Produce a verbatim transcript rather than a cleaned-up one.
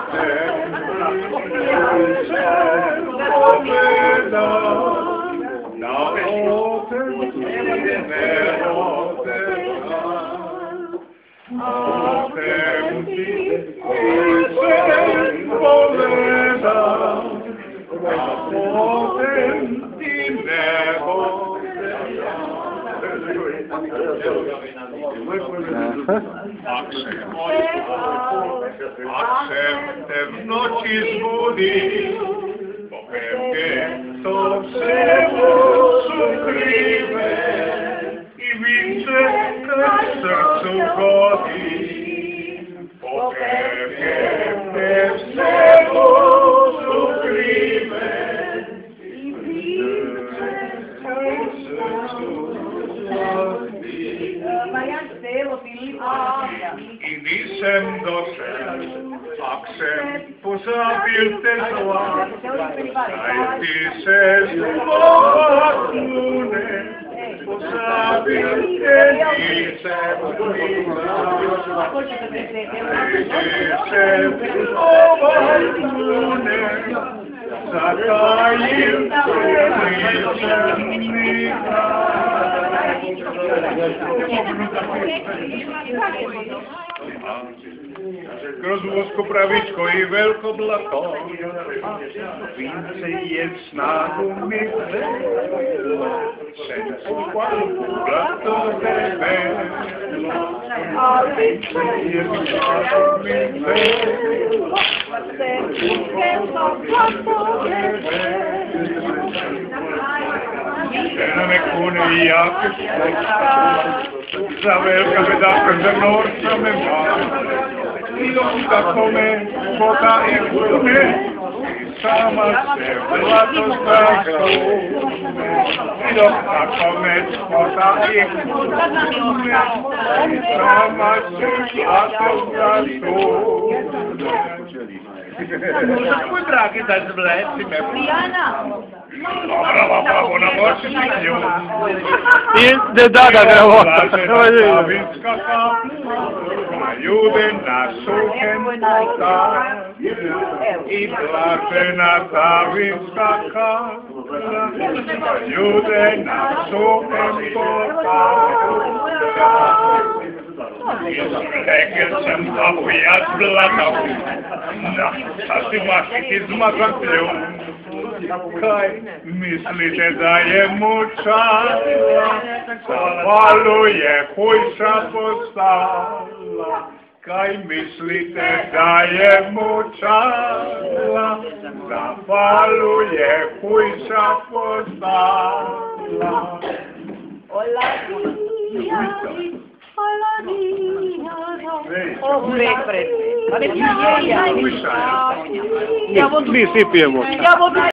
Aksem te w noci zbudzi, bo pewnie to przemocu krywe i widzę w sercu godzi, bo pewnie te przemocu krywe i widzę w sercu godzi. I nisem doszedł, aksem pozabil te zła, a ty se zmocnune, pozabil te nisem zmocnune, zataił te nisem Grozłosko pravičko i veliko blato, vince je snagu mi velo, sencu hvalu blato tebe, a vince je snagu mi velo, sencu blato tebe. Žena me kune jako škoda, za velika bedaka za norca me mala, i kako me voda i kune, sama se blato strašno, i kako me voda i kune, sama se blato strašno. Mój dragi, daj zbleci me. Diana! Brava, bravo, na moći mi nju. I de dada gravo. Vinska kapla, ljude na suhem pota, i blažena ta vinska kapla, ljude na suhem pota. Rekel sam da bu ja zblatao, da, sad si mašiti zmazan pljun. Kaj mislite da je mučala, zahvaluje hujša postala. Kaj mislite da je mučala, zahvaluje hujša postala. Hola, oh, pre, pre. Mi svi pijemo.